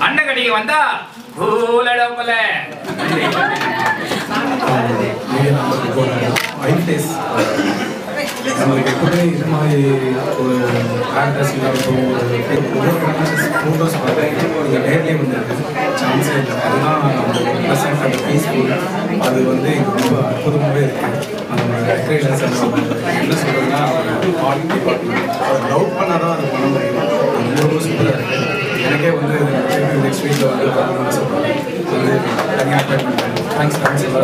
அண்ணன் கடைக்கு வந்தா பூலடவுல நம்மளுக்கு எப்பவுமே இது மாதிரி ஒரு ஆக்ட்ரஸில் இருக்கும் ஃபோட்டோஸ் பார்த்து நீங்கள் நேர்லேயே வந்து சான்ஸே இல்லை. அதுதான் ப்ளசன்ட் அந்த பீஸ்ஃபுல். அது வந்து ரொம்ப அற்புதமாகவே இருக்குது. அந்த டெக்கரேஷன்ஸ் என்ன சொல்கிறதுனா ஆர்ட் டிபார்ட்மெண்ட் டவுட் பண்ணால் தான் அது பண்ண முடியும். அது ரொம்ப சூப்பராக இருக்குது. எனக்கே வந்து நெக்ஸ்ட் வீக்கில் வந்து ஆசைப்படுறேன். வந்து தனியாக அப்பாயின்மெண்ட் தேங்க்ஸ்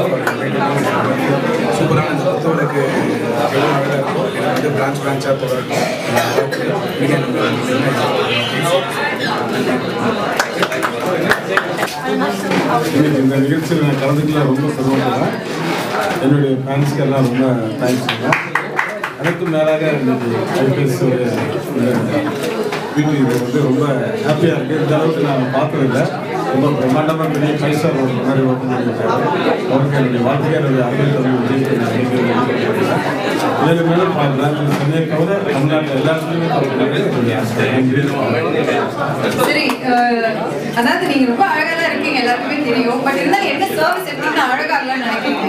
சூப்பரான இந்த புத்தகத்துக்கு எவ்வளோ அழகாக இருக்கும். எனக்கு வந்து பிரான்ச்சாக போகிறோம். இந்த நிகழ்ச்சியில் நான் கலந்துக்கல ரொம்ப சந்தோஷம். என்னுடைய ஃபேன்ஸ்க்கு எல்லாம் ரொம்ப தேங்க்ஸ். எனக்கும் மேலாக இன்னைக்கு ஐபிஎஸ் வீட்டு இது வந்து ரொம்ப ஹாப்பியாக இருக்குது. இந்த அளவுக்கு நான் பார்த்ததில்லை. ரொம்ப பிரம்மாண்டமாக பெரிய 5 ஸ்டார் ஒரு மாதிரி ஓப்பன் பண்ணியிருக்காரு. அவருக்கு என்னுடைய வாழ்க்கையை என்னுடைய அறிவியல் இதற்கு மேலே பிரான்ச்சில் சென்னையை தவிர தமிழ்நாட்டில் எல்லா இடத்துலையுமே சரி, அதாவது நீங்க ரொம்ப அழகா தான் இருக்கீங்க, எல்லாருக்குமே தெரியும். பட் இருந்தாலும் என்ன சர்வீஸ் எப்படி அழகாகலாம் நினைக்கிறீங்க?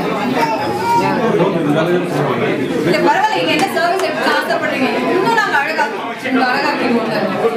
இல்ல பரவாயில்ல, நீங்க என்ன சர்வீஸ் எப்படி ஆசைப்படுறீங்க? இன்னும் நாங்க அழகாக்கிடுவோம்.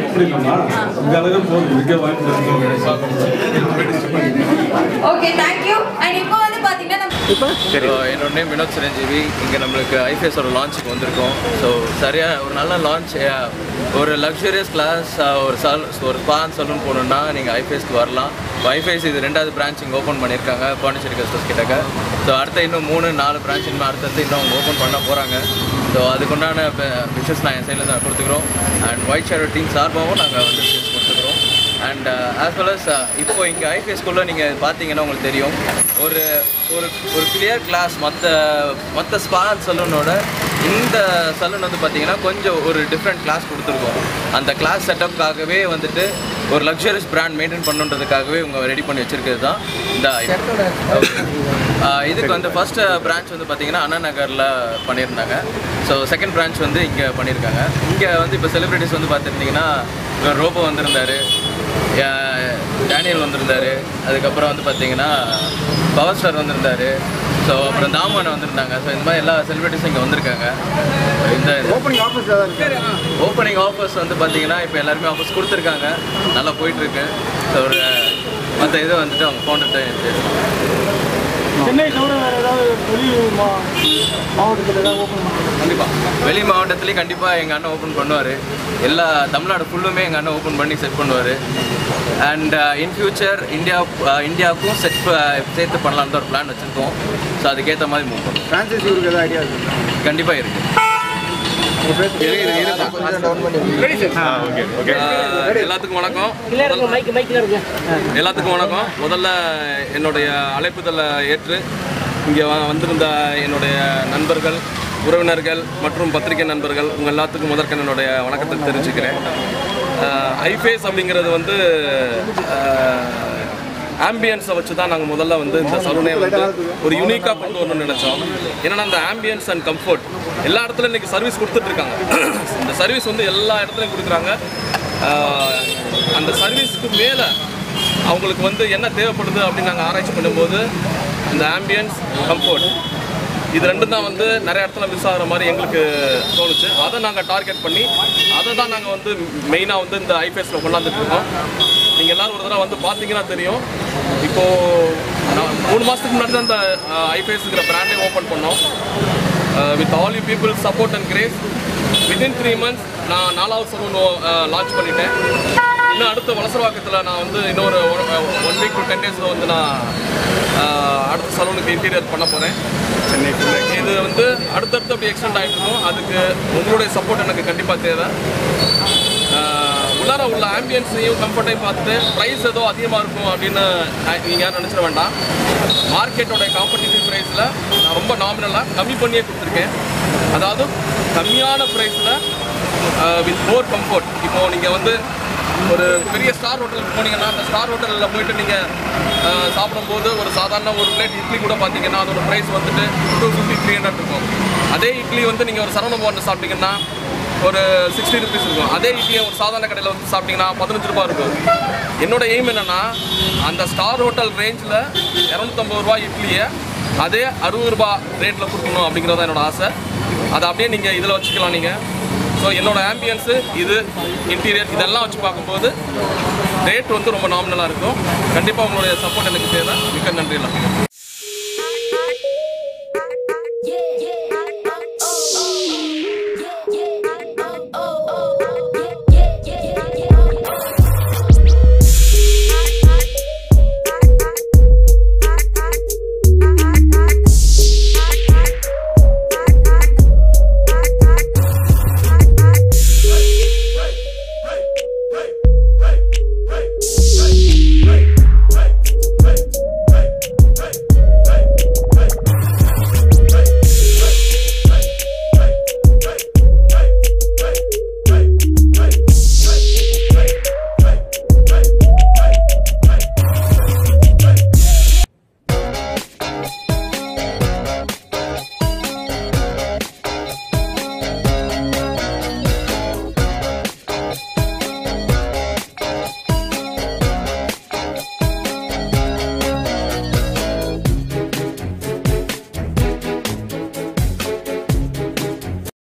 Okay, thank you. அண்ட் இப்போ வந்து பாத்தீங்கன்னா என்னோட நேம் வினோத் சிரஞ்சீவி. இங்கே நம்மளுக்கு ஐஃபேஸோட லான்ச்சுக்கு வந்திருக்கோம். ஸோ சரியாக ஒரு நல்ல லான்ச், ஒரு லக்ஸரியஸ் கிளாஸ், ஒரு ஸ்பான் சலூன் போகணுன்னா நீங்கள் ஐஃபேஸ்க்கு வரலாம். ஐஃபேஸ் இது 2வது பிரான்ச் இங்கே ஓப்பன் பண்ணியிருக்காங்க பாண்டிச்சேரி கஸ்டர்ஸ் கிட்டக்க. ஸோ அடுத்த இன்னும் 3-4 பிரான்ச் இன்னும் அடுத்தடுத்து இன்னும் அவங்க ஓப்பன் பண்ண போகிறாங்க. ஸோ அதுக்குண்டான விஷஸ் நான் என் சைடில் தான் கொடுத்துக்கிறோம். அண்ட் ஒயிட் ஷேடோ டீம் சார்பாகவும் நாங்கள் வந்து கொடுத்துக்கிறோம். அண்ட் ஆஸ் வெல் அஸ் இப்போ இங்கே ஐஃபேஸ் ஸ்கூலில் நீங்கள் பார்த்தீங்கன்னா உங்களுக்கு தெரியும், ஒரு ஒரு ஒரு கிளியர் கிளாஸ் மற்ற ஸ்பான் சலூனோட இந்த சலூன் வந்து பார்த்தீங்கன்னா கொஞ்சம் ஒரு டிஃப்ரெண்ட் கிளாஸ் கொடுத்துருக்கோம். அந்த கிளாஸ் செட்டப்காகவே வந்துட்டு ஒரு லக்ஸரியஸ் பிராண்ட் மெயின்டைன் பண்ணுன்றதுக்காகவே இவங்க ரெடி பண்ணி வச்சுருக்கிறது தான் இந்த இதுக்கு வந்து ஃபஸ்ட்டு பிரான்ச் வந்து பார்த்திங்கன்னா அண்ணா நகரில் பண்ணியிருந்தாங்க. ஸோ செகண்ட் பிரான்ச் வந்து இங்கே பண்ணியிருக்காங்க. இங்கே வந்து இப்போ செலிப்ரிட்டிஸ் வந்து பார்த்துருந்தீங்கன்னா ரோபோ வந்திருந்தார், டேனியல் வந்திருந்தார், அதுக்கப்புறம் வந்து பார்த்திங்கன்னா பவர் ஸ்டார் வந்திருந்தார், ஸோ அப்புறம் தாமன் வந்திருந்தாங்க. ஸோ இந்த மாதிரி எல்லா செலிப்ரிட்டிஸும் இங்கே வந்திருக்காங்க. இந்த ஓப்பனிங் ஆஃபர்ஸ் வந்து பார்த்திங்கன்னா இப்போ எல்லாருமே ஆஃபர்ஸ் கொடுத்துருக்காங்க, நல்லா போயிட்டுருக்கு. ஸோ ஒரு மற்ற இதை வந்துட்டு அவங்க ஃபோன்ட்டு சென்னை தவிர வேறு ஏதாவது வெளி மாவட்டத்தில் ஏதாவது ஓப்பன் பண்ணுவாங்க? கண்டிப்பாக வெளி மாவட்டத்துலேயும் கண்டிப்பாக எங்கள் அண்ணன் ஓப்பன் பண்ணுவார். எல்லா தமிழ்நாடு ஃபுல்லுமே எங்கள் அண்ணன் ஓப்பன் பண்ணி செட் பண்ணுவார். அண்ட் இன் ஃபியூச்சர் இந்தியாவுக்கும் சேர்த்து பண்ணலான்னு ஒரு பிளான் வச்சுருக்கோம். ஸோ அதுக்கேற்ற மாதிரி மூவ் பண்ணுவோம். ஃப்ரான்சைசி ஊருக்கு ஏதாவது ஐடியா இருக்குது? கண்டிப்பாக இருக்குது. எல்லாத்துக்கும் வணக்கம். எல்லாத்துக்கும் வணக்கம். முதல்ல என்னுடைய அழைப்புதலை ஏற்று இங்கே வந்திருந்த என்னுடைய நண்பர்கள், உறவினர்கள் மற்றும் பத்திரிகை நண்பர்கள் உங்கள் எல்லாத்துக்கும் முதற்க என்னுடைய வணக்கத்தை தெரிஞ்சுக்கிறேன். ஐஃபேஸ் அப்படிங்கிறது வந்து ஆம்பியன்ஸை வச்சு தான் நாங்கள் முதல்ல வந்து இந்த சலூனே வந்து ஒரு யூனிக்காக கொண்டு வரணும்னு நினச்சோம். ஏன்னா அந்த ஆம்பியன்ஸ் அண்ட் கம்ஃபர்ட் எல்லா இடத்துலையும் இன்றைக்கி சர்வீஸ் கொடுத்துட்ருக்காங்க. இந்த சர்வீஸ் வந்து எல்லா இடத்துலையும் கொடுக்குறாங்க. அந்த சர்வீஸுக்கு மேலே அவங்களுக்கு வந்து என்ன தேவைப்படுது அப்படின்னு நாங்கள் ஆராய்ச்சி பண்ணும்போது இந்த ஆம்பியன்ஸ், கம்ஃபர்ட் இது ரெண்டும் தான் வந்து நிறைய இடத்துல மிஸ் ஆகிற மாதிரி எங்களுக்கு தோணுச்சு. அதை நாங்கள் டார்கெட் பண்ணி அதை தான் நாங்கள் வந்து மெயினாக வந்து இந்த ஐஃபேஸில் கொண்டாந்துட்டுருக்கோம். நீங்கள் எல்லோரும் ஒரு தடவை வந்து பார்த்தீங்கன்னா தெரியும். இப்போது 3 மாதத்துக்கு முன்னாடி தான் இந்த ஐஃபேஸுங்கிற பிராண்டே ஓப்பன் பண்ணோம். With all you people support and grace within 3 months நான் 4வது சலூன் லான்ச் பண்ணிட்டேன். இன்னும் அடுத்த வலசரவாக்கத்தில் நான் வந்து இன்னொரு 1 week to 10 days வந்து நான் அடுத்த சலூனுக்கு இன்டீரியர் பண்ண போகிறேன் சென்னைக்குள்ளே. இது வந்து அடுத்தடுத்து அப்படி எக்ஸ்டெண்ட் ஆகிட்டு இருக்கும். அதுக்கு உங்களுடைய சப்போர்ட் எனக்கு கண்டிப்பாக தேவை. உள்ளார உள்ள ஆம்பியன்ஸையும் கம்ஃபர்ட்டையும் பார்த்துட்டு ப்ரைஸ் ஏதோ அதிகமாக இருக்கும் அப்படின்னு நீங்கள் யாரும் நினச்சிட வேண்டாம். மார்க்கெட்டோடைய காம்படிட்டிவ் ப்ரைஸில் நான் ரொம்ப நாமினலாக கம்மி பண்ணியே கொடுத்துருக்கேன். அதாவது கம்மியான ப்ரைஸில் வித் மோர் கம்ஃபர்ட். இப்போது நீங்கள் வந்து ஒரு பெரிய ஸ்டார் ஹோட்டலுக்கு போனீங்கன்னா அந்த ஸ்டார் ஹோட்டலில் போய்ட்டு நீங்கள் சாப்பிடும்போது ஒரு சாதாரண ஒரு பிளேட் இட்லி கூட பார்த்தீங்கன்னா அதோட ப்ரைஸ் வந்துட்டு 250-300 இருக்கும். அதே இட்லி வந்து நீங்கள் ஒரு சரவண பவனில் சாப்பிட்டீங்கன்னா ஒரு 60 rupees இருக்கும். அதே இட்லியை ஒரு சாதாரண கடையில் வந்து சாப்பிட்டிங்கன்னா 15 ரூபா இருக்கும். என்னோட எய்ம் என்னென்னா அந்த ஸ்டார் ஹோட்டல் ரேஞ்சில் 250 ரூபா இட்லியை அதே 60 ரூபா ரேட்டில் கொடுக்கணும் அப்படிங்கிறத என்னோட ஆசை. அதை அப்படியே நீங்கள் இதில் வச்சுக்கலாம் நீங்கள். ஸோ என்னோடய ஆம்பியன்ஸு இது இன்டீரியர் இதெல்லாம் வச்சு பார்க்கும்போது ரேட் வந்து ரொம்ப நாமினலாக இருக்கும். கண்டிப்பாக உங்களுடைய சப்போர்ட் எனக்கு தேவை. மிக்க நன்றி எல்லாம்.